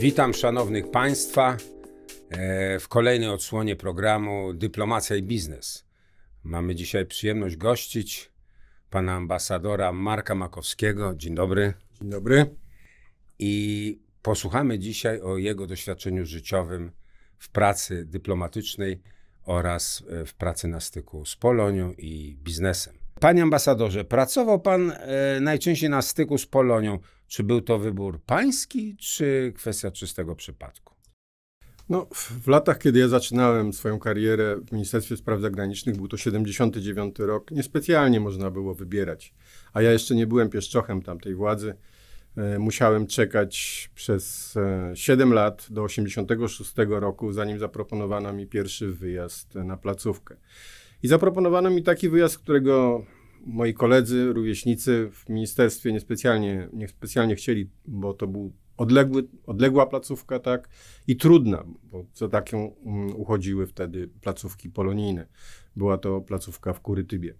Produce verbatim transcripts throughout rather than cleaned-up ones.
Witam szanownych Państwa w kolejnej odsłonie programu Dyplomacja i Biznes. Mamy dzisiaj przyjemność gościć pana ambasadora Marka Makowskiego. Dzień dobry. Dzień dobry. I posłuchamy dzisiaj o jego doświadczeniu życiowym w pracy dyplomatycznej oraz w pracy na styku z Polonią i biznesem. Panie ambasadorze, pracował pan e, najczęściej na styku z Polonią. Czy był to wybór pański, czy kwestia czystego przypadku? No, w latach, kiedy ja zaczynałem swoją karierę w Ministerstwie Spraw Zagranicznych, był to siedemdziesiąty dziewiąty rok, niespecjalnie można było wybierać. A ja jeszcze nie byłem pieszczochem tamtej władzy. E, musiałem czekać przez e, siedem lat do osiemdziesiątego szóstego roku, zanim zaproponowano mi pierwszy wyjazd na placówkę. I zaproponowano mi taki wyjazd, którego moi koledzy, rówieśnicy w ministerstwie niespecjalnie, niespecjalnie chcieli, bo to był odległy, odległa placówka, tak, i trudna, bo za taką um, uchodziły wtedy placówki polonijne. Była to placówka w Kurytybie.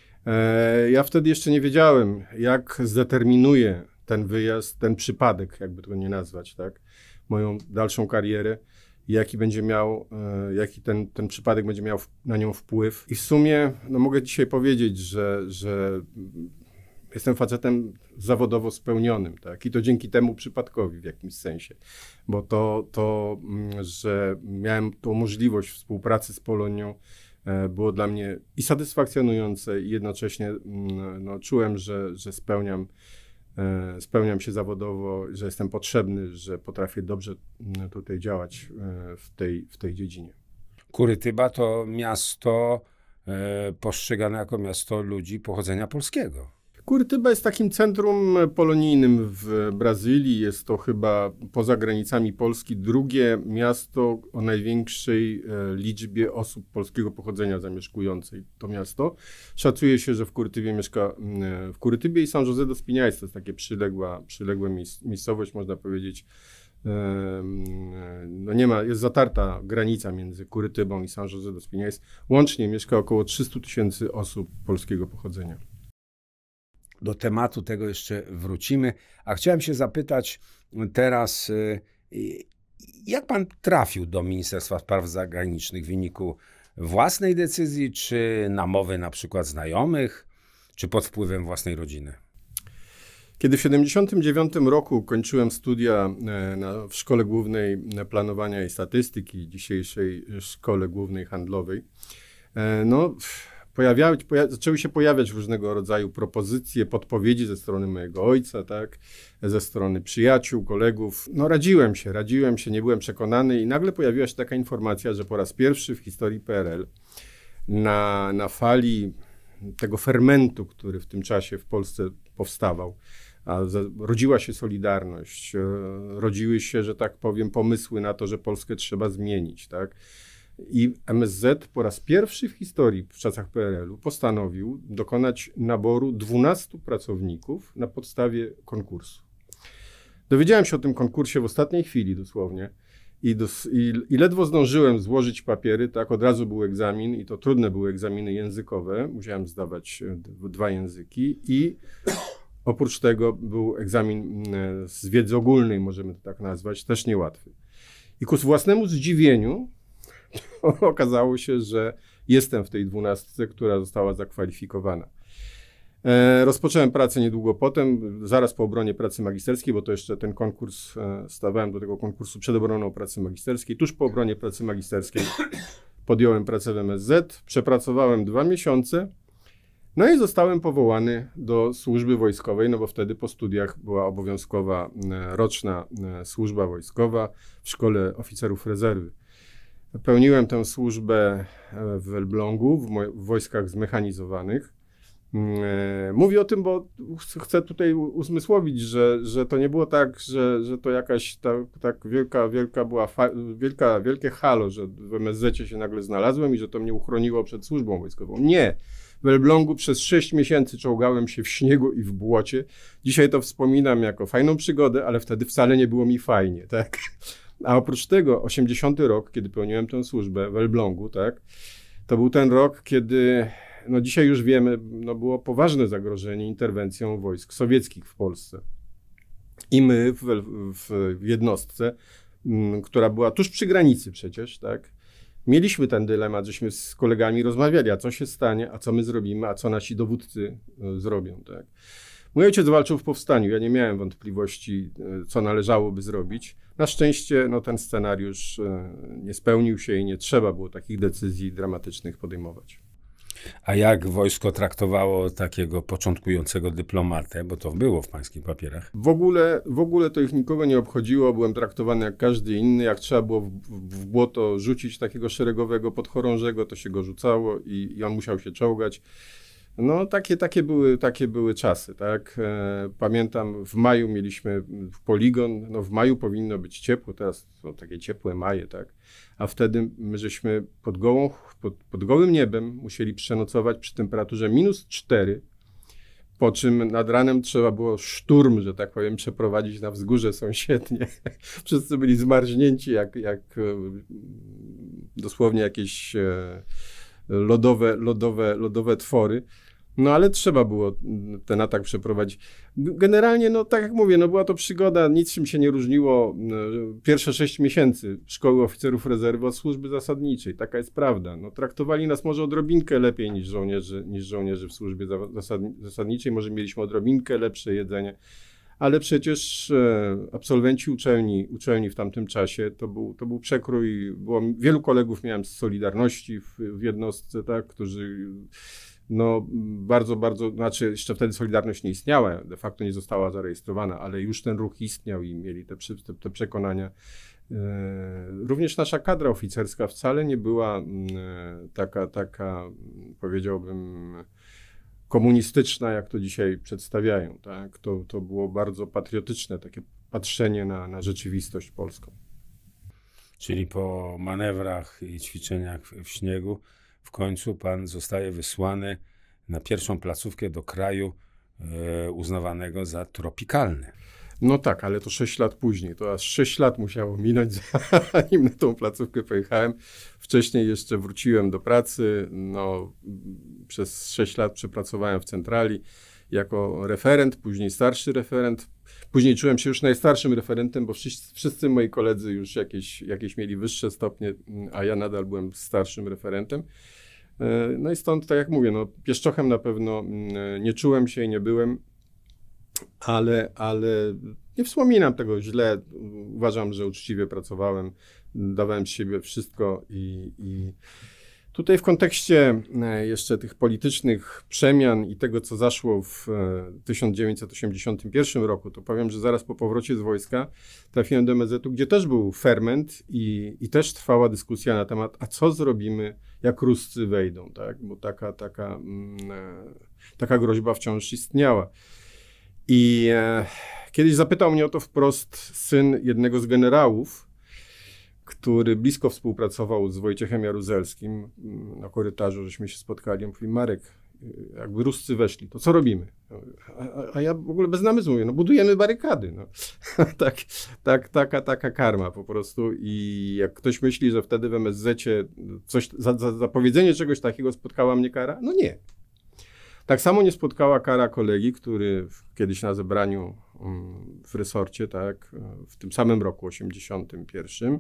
E, ja wtedy jeszcze nie wiedziałem, jak zdeterminuje ten wyjazd, ten przypadek, jakby to nie nazwać, tak, moją dalszą karierę. Jaki będzie miał, jaki ten, ten przypadek będzie miał na nią wpływ. I w sumie no mogę dzisiaj powiedzieć, że, że jestem facetem zawodowo spełnionym, tak? I to dzięki temu przypadkowi w jakimś sensie. Bo to, to, że miałem tą możliwość współpracy z Polonią, było dla mnie i satysfakcjonujące, i jednocześnie no, czułem, że, że spełniam Spełniam się zawodowo, że jestem potrzebny, że potrafię dobrze tutaj działać w tej, w tej dziedzinie. Kurytyba to miasto e, postrzegane jako miasto ludzi pochodzenia polskiego. Kurytyba jest takim centrum polonijnym w Brazylii. Jest to chyba poza granicami Polski drugie miasto o największej liczbie osób polskiego pochodzenia zamieszkującej to miasto. Szacuje się, że w Kurytybie mieszka, w Kurytybie i São José dos Pinhais, to jest takie przyległa, przyległa miejscowość, można powiedzieć. No nie ma, jest zatarta granica między Kurytybą i São José dos Pinhais. Łącznie mieszka około trzysta tysięcy osób polskiego pochodzenia. Do tematu tego jeszcze wrócimy, a chciałem się zapytać teraz, jak pan trafił do Ministerstwa Spraw Zagranicznych w wyniku własnej decyzji, czy namowy na przykład znajomych, czy pod wpływem własnej rodziny? Kiedy w siedemdziesiątym dziewiątym roku kończyłem studia na, w Szkole Głównej Planowania i Statystyki, dzisiejszej Szkole Głównej Handlowej, no... Pojawiały, poja zaczęły się pojawiać różnego rodzaju propozycje, podpowiedzi ze strony mojego ojca, tak, ze strony przyjaciół, kolegów. No radziłem się, radziłem się, nie byłem przekonany i nagle pojawiła się taka informacja, że po raz pierwszy w historii P R L na, na fali tego fermentu, który w tym czasie w Polsce powstawał, a za, rodziła się Solidarność, rodziły się, że tak powiem, pomysły na to, że Polskę trzeba zmienić, tak. I M S Z po raz pierwszy w historii w czasach P R L u postanowił dokonać naboru dwunastu pracowników na podstawie konkursu. Dowiedziałem się o tym konkursie w ostatniej chwili dosłownie i, dos, i, i ledwo zdążyłem złożyć papiery, tak, od razu był egzamin i to trudne były egzaminy językowe, musiałem zdawać dwa języki i oprócz tego był egzamin z wiedzy ogólnej, możemy to tak nazwać, też niełatwy. I ku własnemu zdziwieniu okazało się, że jestem w tej dwunastce, która została zakwalifikowana. E, rozpocząłem pracę niedługo potem, zaraz po obronie pracy magisterskiej, bo to jeszcze ten konkurs, e, stawałem do tego konkursu przed obroną pracy magisterskiej. Tuż po obronie pracy magisterskiej podjąłem pracę w M S Z, przepracowałem dwa miesiące, no i zostałem powołany do służby wojskowej, no bo wtedy po studiach była obowiązkowa e, roczna e, służba wojskowa w Szkole Oficerów Rezerwy. Pełniłem tę służbę w Elblągu, w, w wojskach zmechanizowanych. Mówię o tym, bo chcę tutaj uzmysłowić, że, że to nie było tak, że, że to jakaś tak, tak wielka, wielka była, wielka, wielkie halo, że w M S Z-cie się nagle znalazłem i że to mnie uchroniło przed służbą wojskową. Nie. W Elblągu przez sześć miesięcy czołgałem się w śniegu i w błocie. Dzisiaj to wspominam jako fajną przygodę, ale wtedy wcale nie było mi fajnie, tak? A oprócz tego osiemdziesiąty rok, kiedy pełniłem tę służbę w Elblągu, tak, to był ten rok, kiedy, no dzisiaj już wiemy, no było poważne zagrożenie interwencją wojsk sowieckich w Polsce. I my w, w jednostce, m, która była tuż przy granicy przecież, tak, mieliśmy ten dylemat, żeśmy z kolegami rozmawiali, a co się stanie, a co my zrobimy, a co nasi dowódcy y, zrobią, tak. Mój ojciec walczył w powstaniu, ja nie miałem wątpliwości, y, co należałoby zrobić. Na szczęście no, ten scenariusz y, nie spełnił się i nie trzeba było takich decyzji dramatycznych podejmować. A jak wojsko traktowało takiego początkującego dyplomatę, bo to było w pańskich papierach? W ogóle, w ogóle to ich nikogo nie obchodziło, byłem traktowany jak każdy inny, jak trzeba było w, w błoto rzucić takiego szeregowego podchorążego, to się go rzucało i, i on musiał się czołgać. No takie, takie, były, takie były czasy, tak. E, pamiętam, w maju mieliśmy poligon, no w maju powinno być ciepło, teraz są takie ciepłe maje, tak. A wtedy my żeśmy pod, gołą, pod, pod gołym niebem musieli przenocować przy temperaturze minus cztery, po czym nad ranem trzeba było szturm, że tak powiem, przeprowadzić na wzgórze sąsiednie. Wszyscy byli zmarznięci jak, jak dosłownie jakieś lodowe, lodowe, lodowe twory. No ale trzeba było ten atak przeprowadzić. Generalnie, no tak jak mówię, no była to przygoda, niczym się nie różniło. Pierwsze sześć miesięcy szkoły oficerów rezerwy od służby zasadniczej, taka jest prawda. No, traktowali nas może odrobinkę lepiej niż żołnierzy, niż żołnierzy w służbie zasadniczej, może mieliśmy odrobinkę lepsze jedzenie, ale przecież e, absolwenci uczelni, uczelni w tamtym czasie to był, to był przekrój. Było, wielu kolegów miałem z Solidarności w, w jednostce, tak, którzy no bardzo, bardzo, znaczy jeszcze wtedy Solidarność nie istniała, de facto nie została zarejestrowana, ale już ten ruch istniał i mieli te, te, te przekonania. E, również nasza kadra oficerska wcale nie była e, taka, taka, powiedziałbym, komunistyczna, jak to dzisiaj przedstawiają, tak? To, to było bardzo patriotyczne, takie patrzenie na, na rzeczywistość polską. Czyli po manewrach i ćwiczeniach w śniegu w końcu pan zostaje wysłany na pierwszą placówkę do kraju e, uznawanego za tropikalny. No tak, ale to sześć lat później. To aż sześć lat musiało minąć, zanim na tą placówkę pojechałem. Wcześniej jeszcze wróciłem do pracy. No, przez sześć lat przepracowałem w centrali jako referent, później starszy referent. Później czułem się już najstarszym referentem, bo wszyscy, wszyscy moi koledzy już jakieś, jakieś mieli wyższe stopnie, a ja nadal byłem starszym referentem. No i stąd, tak jak mówię, no, pieszczochem na pewno nie czułem się i nie byłem, ale, ale nie wspominam tego źle. Uważam, że uczciwie pracowałem, dawałem z siebie wszystko i, i tutaj w kontekście jeszcze tych politycznych przemian i tego, co zaszło w tysiąc dziewięćset osiemdziesiątym pierwszym roku, to powiem, że zaraz po powrocie z wojska trafiłem do M S Z u, gdzie też był ferment i, i też trwała dyskusja na temat, a co zrobimy, jak Ruscy wejdą, tak? Bo taka, taka, mm, taka groźba wciąż istniała. I e, kiedyś zapytał mnie o to wprost syn jednego z generałów, który blisko współpracował z Wojciechem Jaruzelskim. Na korytarzu żeśmy się spotkali. On mówi: Marek, jakby Ruscy weszli, to co robimy? A, a ja w ogóle bez namysłu mówię: no budujemy barykady. No. tak, tak, taka, taka karma po prostu. I jak ktoś myśli, że wtedy w M S Z-cie coś, za, za, za powiedzenie czegoś takiego spotkała mnie kara, no nie. Tak samo nie spotkała kara kolegi, który kiedyś na zebraniu w resorcie, tak, w tym samym roku osiemdziesiątym pierwszym,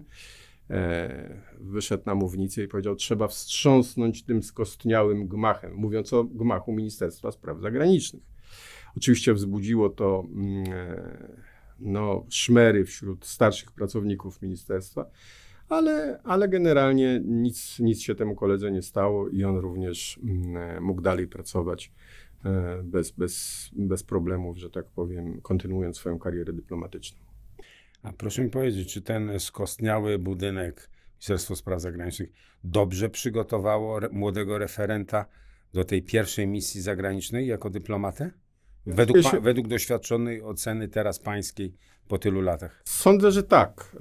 e, wyszedł na mównicę i powiedział: trzeba wstrząsnąć tym skostniałym gmachem, mówiąc o gmachu Ministerstwa Spraw Zagranicznych. Oczywiście wzbudziło to e, no, szmery wśród starszych pracowników ministerstwa, ale, ale generalnie nic, nic się temu koledze nie stało i on również mm, mógł dalej pracować e, bez, bez, bez problemów, że tak powiem, kontynuując swoją karierę dyplomatyczną. A proszę mi powiedzieć, czy ten skostniały budynek Ministerstwo Spraw Zagranicznych dobrze przygotowało re, młodego referenta do tej pierwszej misji zagranicznej jako dyplomatę? Według, pa, według doświadczonej oceny teraz pańskiej po tylu latach. Sądzę, że tak.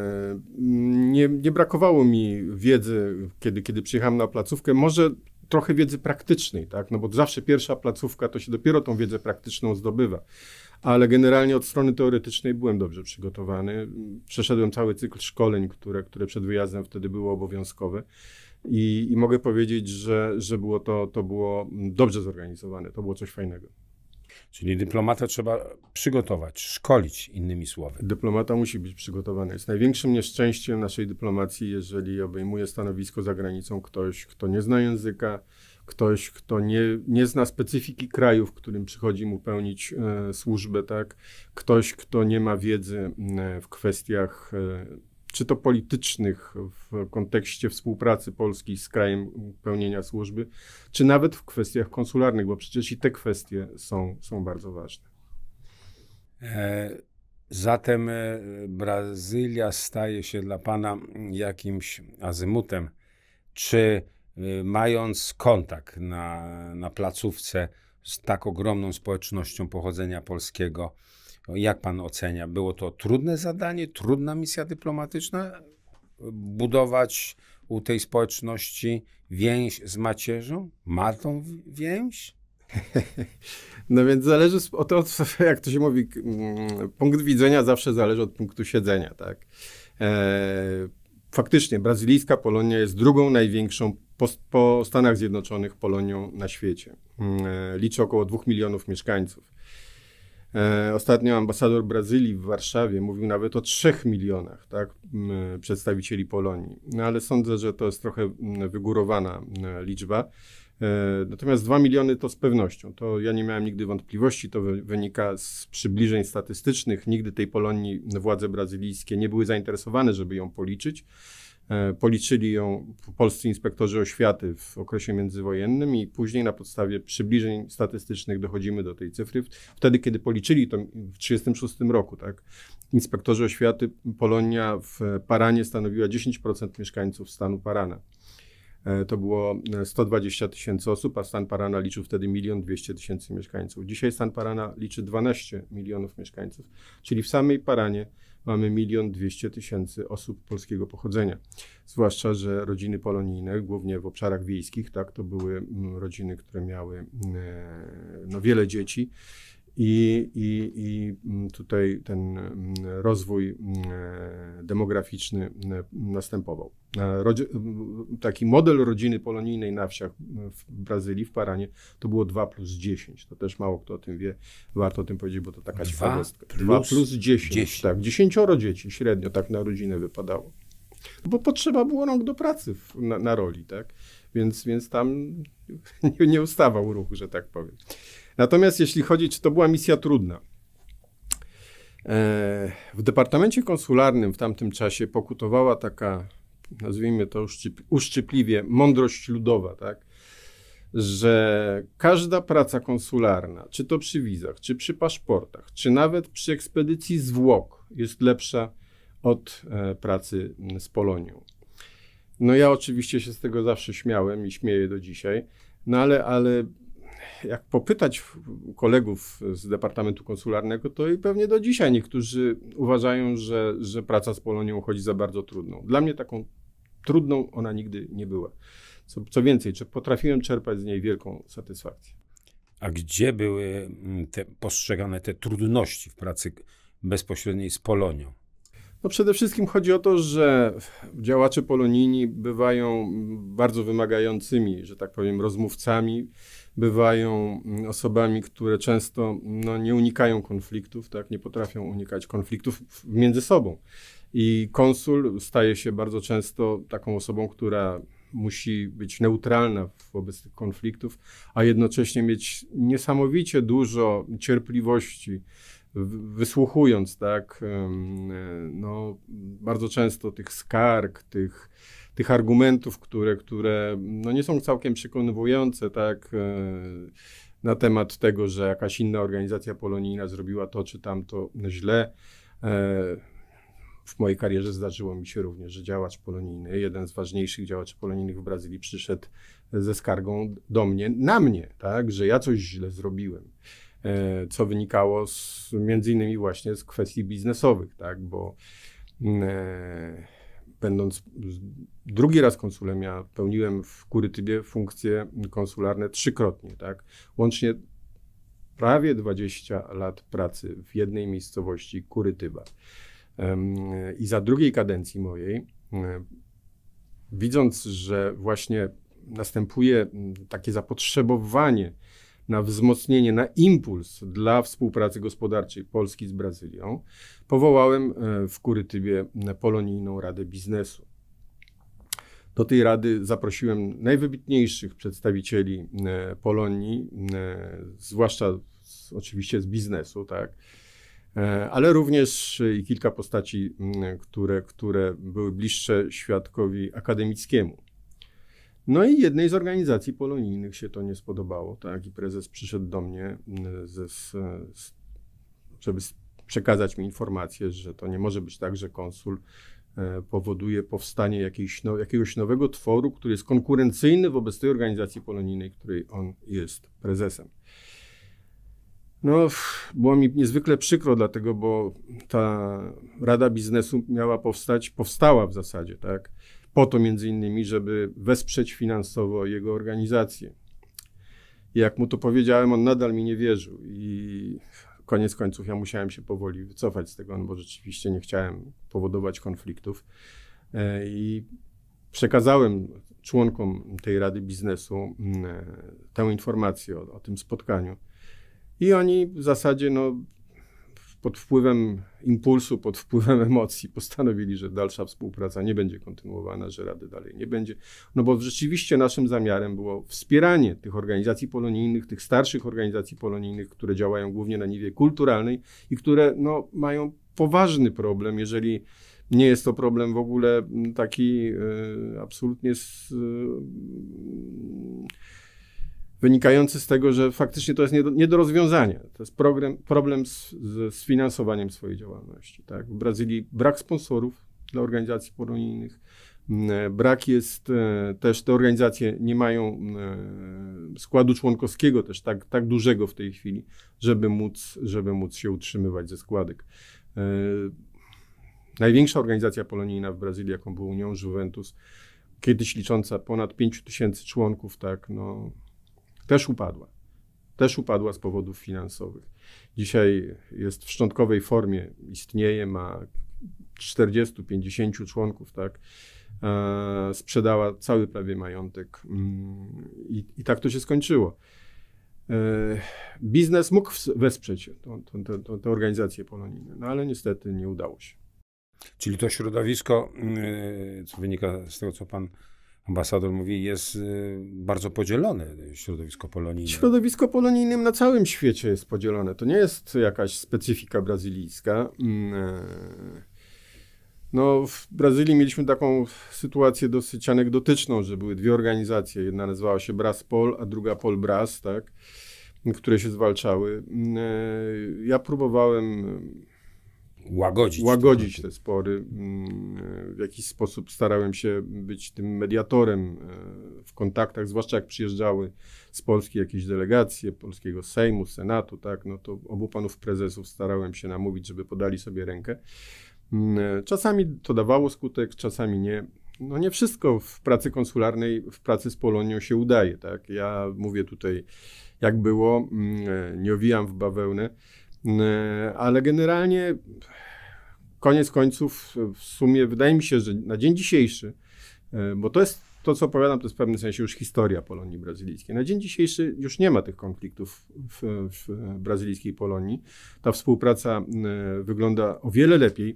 Nie, nie brakowało mi wiedzy, kiedy, kiedy przyjechałem na placówkę. Może trochę wiedzy praktycznej, tak? No bo zawsze pierwsza placówka to się dopiero tą wiedzę praktyczną zdobywa. Ale generalnie od strony teoretycznej byłem dobrze przygotowany. Przeszedłem cały cykl szkoleń, które, które przed wyjazdem wtedy były obowiązkowe. I, i mogę powiedzieć, że, że było to, to było dobrze zorganizowane. To było coś fajnego. Czyli dyplomata trzeba przygotować, szkolić, innymi słowy. Dyplomata musi być przygotowany. Jest największym nieszczęściem naszej dyplomacji, jeżeli obejmuje stanowisko za granicą ktoś, kto nie zna języka, ktoś, kto nie, nie zna specyfiki kraju, w którym przychodzi mu pełnić e, służbę, tak? Ktoś, kto nie ma wiedzy e, w kwestiach e, czy to politycznych w kontekście współpracy Polski z krajem pełnienia służby, czy nawet w kwestiach konsularnych, bo przecież i te kwestie są, są bardzo ważne. E, zatem e, Brazylia staje się dla pana jakimś azymutem. Czy e, mając kontakt na, na placówce z tak ogromną społecznością pochodzenia polskiego, jak pan ocenia? Było to trudne zadanie, trudna misja dyplomatyczna? Budować u tej społeczności więź z macierzą? Ma tą więź? No więc zależy od tego, jak to się mówi, punkt widzenia zawsze zależy od punktu siedzenia, tak? E, faktycznie brazylijska Polonia jest drugą największą po, po Stanach Zjednoczonych Polonią na świecie. E, liczy około dwóch milionów mieszkańców. E, ostatnio ambasador Brazylii w Warszawie mówił nawet o trzech milionach, tak, m, przedstawicieli Polonii. No ale sądzę, że to jest trochę m, wygórowana m, liczba. E, natomiast dwa miliony to z pewnością. To ja nie miałem nigdy wątpliwości, to wy, wynika z przybliżeń statystycznych. Nigdy tej Polonii władze brazylijskie nie były zainteresowane, żeby ją policzyć. Policzyli ją polscy inspektorzy oświaty w okresie międzywojennym i później na podstawie przybliżeń statystycznych dochodzimy do tej cyfry. Wtedy, kiedy policzyli to w tysiąc dziewięćset trzydziestym szóstym roku, tak, inspektorzy oświaty, Polonia w Paranie stanowiła dziesięć procent mieszkańców stanu Parana. To było sto dwadzieścia tysięcy osób, a stan Parana liczył wtedy milion dwieście tysięcy mieszkańców. Dzisiaj stan Parana liczy dwanaście milionów mieszkańców, czyli w samej Paranie mamy milion dwieście tysięcy osób polskiego pochodzenia. Zwłaszcza, że rodziny polonijne, głównie w obszarach wiejskich, tak, to były rodziny, które miały no, wiele dzieci. I, i, I tutaj ten rozwój demograficzny następował. Taki model rodziny polonijnej na wsiach w Brazylii, w Paranie, to było dwa plus dziesięć. To też mało kto o tym wie. Warto o tym powiedzieć, bo to taka ciekawostka. dwa plus dziesięć. Tak, dziesięcioro dzieci średnio tak na rodzinę wypadało. Bo potrzeba było rąk do pracy w, na, na roli, tak? Więc, więc tam nie, nie ustawał ruch, że tak powiem. Natomiast jeśli chodzi, czy to była misja trudna? E, w Departamencie Konsularnym w tamtym czasie pokutowała taka, nazwijmy to uszczyp, uszczypliwie, mądrość ludowa, tak? Że każda praca konsularna, czy to przy wizach, czy przy paszportach, czy nawet przy ekspedycji zwłok jest lepsza od e, pracy z Polonią. No ja oczywiście się z tego zawsze śmiałem i śmieję do dzisiaj, no ale, ale jak popytać kolegów z Departamentu Konsularnego, to i pewnie do dzisiaj niektórzy uważają, że, że praca z Polonią uchodzi za bardzo trudną. Dla mnie taką trudną ona nigdy nie była. Co, co więcej, czy potrafiłem czerpać z niej wielką satysfakcję. A gdzie były te postrzegane te trudności w pracy bezpośredniej z Polonią? No przede wszystkim chodzi o to, że działacze polonijni bywają bardzo wymagającymi, że tak powiem, rozmówcami, bywają osobami, które często no, nie unikają konfliktów, tak, nie potrafią unikać konfliktów między sobą. I konsul staje się bardzo często taką osobą, która musi być neutralna wobec tych konfliktów, a jednocześnie mieć niesamowicie dużo cierpliwości, wysłuchując, tak, no, bardzo często tych skarg, tych, tych argumentów, które, które no, nie są całkiem przekonywujące, tak, na temat tego, że jakaś inna organizacja polonijna zrobiła to czy tamto źle. W mojej karierze zdarzyło mi się również, że działacz polonijny, jeden z ważniejszych działaczy polonijnych w Brazylii, przyszedł ze skargą do mnie, na mnie, tak, że ja coś źle zrobiłem. Co wynikało z, między innymi właśnie z kwestii biznesowych, tak, bo e, będąc drugi raz konsulem, ja pełniłem w Kurytybie funkcje konsularne trzykrotnie, tak, łącznie prawie dwadzieścia lat pracy w jednej miejscowości Kurytyba. E, I za drugiej kadencji mojej, e, widząc, że właśnie następuje takie zapotrzebowanie na wzmocnienie, na impuls dla współpracy gospodarczej Polski z Brazylią, powołałem w Kurytybie Polonijną Radę Biznesu. Do tej rady zaprosiłem najwybitniejszych przedstawicieli Polonii, zwłaszcza z, oczywiście z biznesu, tak, ale również i kilka postaci, które, które były bliższe świadkowi akademickiemu. No i jednej z organizacji polonijnych się to nie spodobało, tak, i prezes przyszedł do mnie, ze, żeby przekazać mi informację, że to nie może być tak, że konsul powoduje powstanie jakiejś, no, jakiegoś nowego tworu, który jest konkurencyjny wobec tej organizacji polonijnej, której on jest prezesem. No, było mi niezwykle przykro dlatego, bo ta Rada Biznesu miała powstać, powstała w zasadzie, tak, po to między innymi, żeby wesprzeć finansowo jego organizację. I jak mu to powiedziałem, on nadal mi nie wierzył i koniec końców ja musiałem się powoli wycofać z tego, bo rzeczywiście nie chciałem powodować konfliktów. I przekazałem członkom tej Rady Biznesu tę informację o, o tym spotkaniu. I oni w zasadzie no, pod wpływem impulsu, pod wpływem emocji postanowili, że dalsza współpraca nie będzie kontynuowana, że Rady dalej nie będzie. No bo rzeczywiście naszym zamiarem było wspieranie tych organizacji polonijnych, tych starszych organizacji polonijnych, które działają głównie na niwie kulturalnej i które no, mają poważny problem, jeżeli nie jest to problem w ogóle taki y, absolutnie z, y, wynikający z tego, że faktycznie to jest nie do, nie do rozwiązania. To jest problem, problem z, z, z finansowaniem swojej działalności. Tak? W Brazylii brak sponsorów dla organizacji polonijnych, brak jest e, też, te organizacje nie mają e, składu członkowskiego też tak, tak dużego w tej chwili, żeby móc, żeby móc się utrzymywać ze składek. E, największa organizacja polonijna w Brazylii, jaką była Unią Juventus, kiedyś licząca ponad pięć tysięcy członków, tak, no, też upadła. Też upadła z powodów finansowych. Dzisiaj jest w szczątkowej formie, istnieje, ma czterdziestu pięćdziesięciu członków, tak. E, sprzedała cały prawie majątek i, i tak to się skończyło. E, biznes mógł wesprzeć tę organizację polonijną, no ale niestety nie udało się. Czyli to środowisko, co wynika z tego, co pan ambasador mówi, jest bardzo podzielone, środowisko polonijne. Środowisko polonijne na całym świecie jest podzielone. To nie jest jakaś specyfika brazylijska. No, w Brazylii mieliśmy taką sytuację dosyć anegdotyczną, że były dwie organizacje. Jedna nazywała się Braspol, a druga Polbras, tak, które się zwalczały. Ja próbowałem Łagodzić, łagodzić te spory. W jakiś sposób starałem się być tym mediatorem w kontaktach, zwłaszcza jak przyjeżdżały z Polski jakieś delegacje, polskiego Sejmu, Senatu, tak, no to obu panów prezesów starałem się namówić, żeby podali sobie rękę. Czasami to dawało skutek, czasami nie. No nie wszystko w pracy konsularnej, w pracy z Polonią się udaje, tak. Ja mówię tutaj, jak było, nie owijam w bawełnę, ale generalnie koniec końców w sumie wydaje mi się, że na dzień dzisiejszy, bo to jest to, co opowiadam, to jest w pewnym sensie już historia Polonii brazylijskiej. Na dzień dzisiejszy już nie ma tych konfliktów w, w brazylijskiej Polonii. Ta współpraca wygląda o wiele lepiej.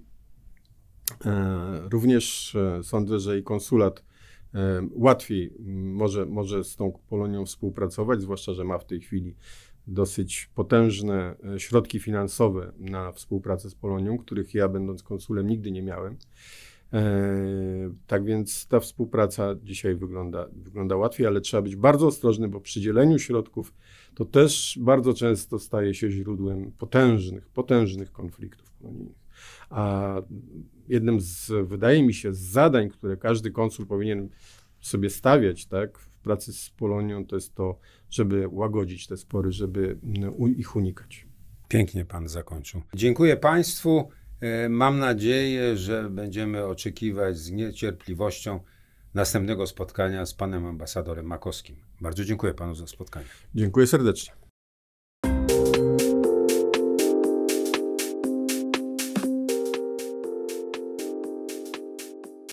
Również sądzę, że i konsulat łatwiej może, może z tą Polonią współpracować, zwłaszcza, że ma w tej chwili dosyć potężne środki finansowe na współpracę z Polonią, których ja, będąc konsulem, nigdy nie miałem. Tak więc ta współpraca dzisiaj wygląda, wygląda łatwiej, ale trzeba być bardzo ostrożny, bo przy dzieleniu środków to też bardzo często staje się źródłem potężnych, potężnych konfliktów polonijnych. A jednym z, wydaje mi się, z zadań, które każdy konsul powinien sobie stawiać, tak, w pracy z Polonią, to jest to, żeby łagodzić te spory, żeby ich unikać. Pięknie pan zakończył. Dziękuję państwu. Mam nadzieję, że będziemy oczekiwać z niecierpliwością następnego spotkania z panem ambasadorem Makowskim. Bardzo dziękuję panu za spotkanie. Dziękuję serdecznie.